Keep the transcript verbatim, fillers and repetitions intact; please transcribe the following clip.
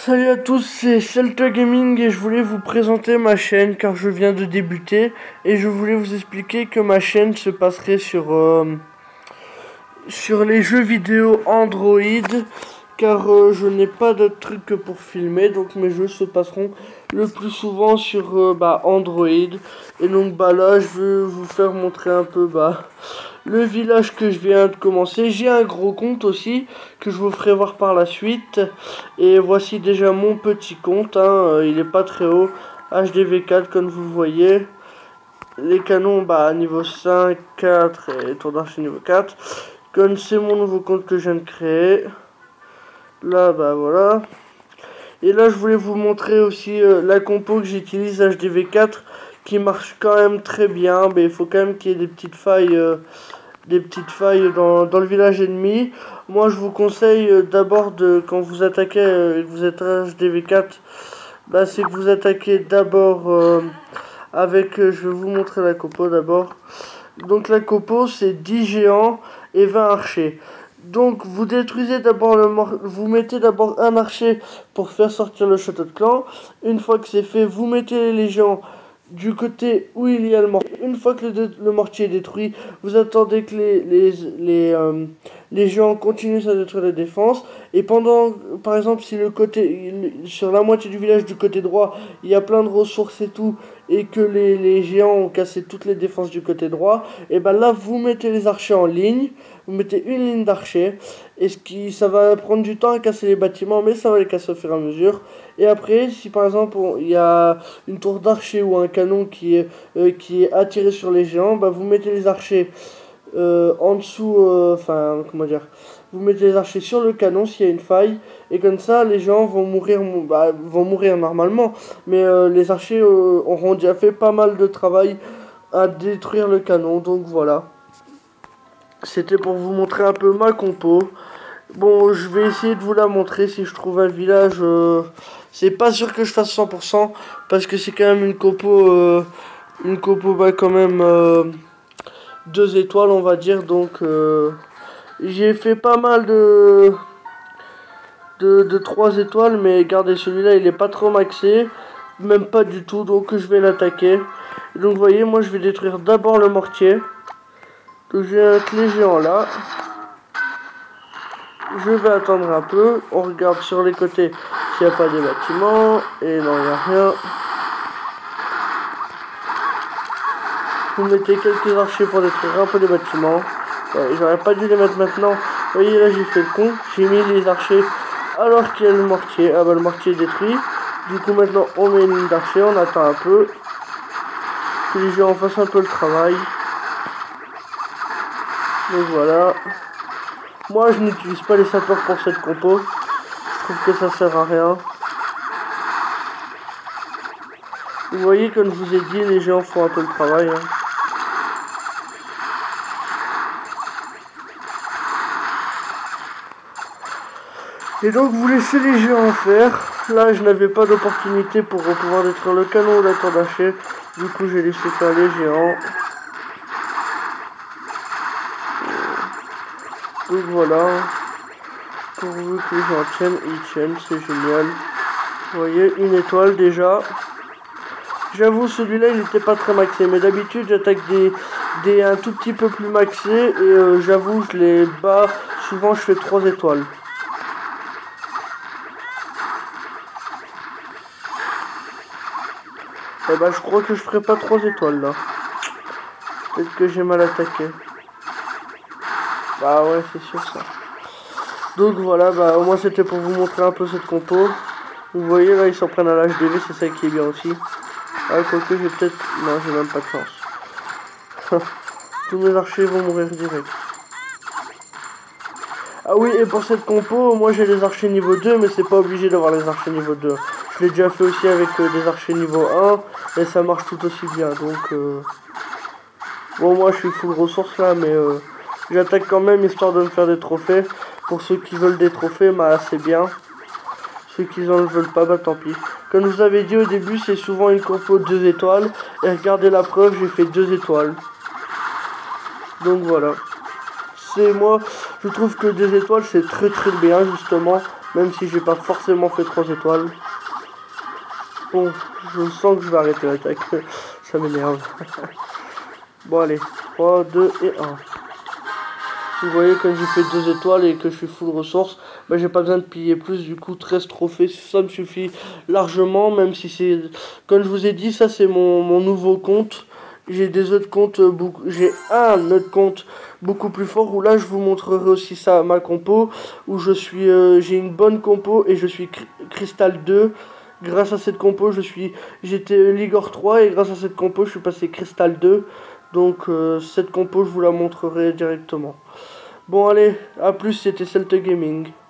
Salut à tous, c'est Celta Gaming et je voulais vous présenter ma chaîne car je viens de débuter et je voulais vous expliquer que ma chaîne se passerait sur, euh, sur les jeux vidéo Android car euh, je n'ai pas de truc pour filmer, donc mes jeux se passeront le plus souvent sur euh, bah, Android. Et donc bah là je veux vous faire montrer un peu bah le village que je viens de commencer. J'ai un gros compte aussi que je vous ferai voir par la suite. Et voici déjà mon petit compte, hein. Il est pas très haut, H D V quatre comme vous voyez. Les canons bah niveau cinq, quatre et tour d'archer niveau quatre. Comme c'est mon nouveau compte que je viens de créer. Là bah voilà. Et là je voulais vous montrer aussi euh, la compo que j'utilise H D V quatre qui marche quand même très bien. Mais il faut quand même qu'il y ait des petites failles euh, des petites failles dans, dans le village ennemi. Moi je vous conseille euh, d'abord de quand vous attaquez euh, et que vous êtes H D V quatre, bah, c'est que vous attaquez d'abord euh, avec euh, je vais vous montrer la compo d'abord. Donc la compo c'est dix géants et vingt archers. Donc vous détruisez d'abord le vous mettez d'abord un archer pour faire sortir le château de clan. Une fois que c'est fait, vous mettez les géants du côté où il y a le mortier. Une fois que le, le mortier est détruit, vous attendez que les, les, les, euh, les géants continuent à détruire les défenses. Et pendant, par exemple, si le côté, sur la moitié du village du côté droit, il y a plein de ressources et tout, et que les, les géants ont cassé toutes les défenses du côté droit, et ben là, vous mettez les archers en ligne. Vous mettez une ligne d'archers, et ce qui, ça va prendre du temps à casser les bâtiments, mais ça va les casser au fur et à mesure. Et après, si par exemple il y a une tour d'archer ou un canon qui est, euh, qui est attiré sur les géants, bah vous mettez les archers euh, en dessous, enfin euh, comment dire, vous mettez les archers sur le canon s'il y a une faille, et comme ça les gens vont mourir, bah, vont mourir normalement, mais euh, les archers euh, auront déjà fait pas mal de travail à détruire le canon, donc voilà. C'était pour vous montrer un peu ma compo. Bon, je vais essayer de vous la montrer si je trouve un village. Euh, c'est pas sûr que je fasse cent pour cent parce que c'est quand même une compo, euh, une compo bah quand même euh, deux étoiles on va dire. Donc euh, j'ai fait pas mal de de, de trois étoiles, mais regardez celui-là il est pas trop maxé, même pas du tout. Donc je vais l'attaquer. Donc vous voyez, moi je vais détruire d'abord le mortier. Donc j'ai un clé géant là. Je vais attendre un peu. On regarde sur les côtés s'il n'y a pas des bâtiments. Et non, il n'y a rien. Vous mettez quelques archers pour détruire un peu les bâtiments. Ouais, j'aurais pas dû les mettre maintenant. Vous voyez, là j'ai fait le con. J'ai mis les archers alors qu'il y a le mortier. Ah bah le mortier est détruit. Du coup maintenant on met une ligne d'archers. On attend un peu. Que les gens fassent un peu le travail. Donc voilà. Moi je n'utilise pas les sapeurs pour cette compo. Je trouve que ça sert à rien. Vous voyez, comme je vous ai dit, les géants font un peu le travail. Hein. Et donc vous laissez les géants faire. Là je n'avais pas d'opportunité pour pouvoir détruire le canon ou la tour d'archer. Du coup j'ai laissé faire les géants. Donc voilà. Pourvu que les gens tiennent, ils tiennent, c'est génial. Vous voyez, une étoile déjà. J'avoue, celui-là, il n'était pas très maxé. Mais d'habitude, j'attaque des, des un tout petit peu plus maxés. Et euh, j'avoue, je les bats. Souvent, je fais trois étoiles. Et bah, je crois que je ferai pas trois étoiles, là. Peut-être que j'ai mal attaqué. Bah ouais, c'est sûr, ça. Donc voilà, bah au moins c'était pour vous montrer un peu cette compo. Vous voyez là, ils s'en prennent à l'H D V, c'est ça qui est bien aussi. Ah, quoique j'ai peut-être... Non, j'ai même pas de chance. Tous mes archers vont mourir direct. Ah oui, et pour cette compo, moi j'ai les archers niveau deux, mais c'est pas obligé d'avoir les archers niveau deux. Je l'ai déjà fait aussi avec euh, des archers niveau un, et ça marche tout aussi bien, donc... Euh... Bon, moi je suis full ressources là, mais... Euh... J'attaque quand même, histoire de me faire des trophées. Pour ceux qui veulent des trophées, bah c'est bien. Ceux qui en veulent pas, bah tant pis. Comme je vous avais dit au début, c'est souvent une compo deux étoiles. Et regardez la preuve, j'ai fait deux étoiles. Donc voilà. C'est moi, je trouve que deux étoiles, c'est très très bien justement. même si j'ai pas forcément fait trois étoiles. Bon, je sens que je vais arrêter l'attaque, ça m'énerve. Bon allez, trois, deux et un. Vous voyez, quand j'ai fait deux étoiles et que je suis full ressources, bah, j'ai pas besoin de piller plus, du coup treize trophées, ça me suffit largement, même si c'est... Comme je vous ai dit, ça c'est mon, mon nouveau compte. J'ai des autres comptes, beaucoup... j'ai un autre compte beaucoup plus fort, où là je vous montrerai aussi ça, ma compo, où je suis, euh, j'ai une bonne compo et je suis Cristal deux. Grâce à cette compo, je suis, j'étais Ligor trois et grâce à cette compo, je suis passé Cristal deux. Donc euh, cette compo, je vous la montrerai directement. Bon allez, à plus, c'était Celte Gaming.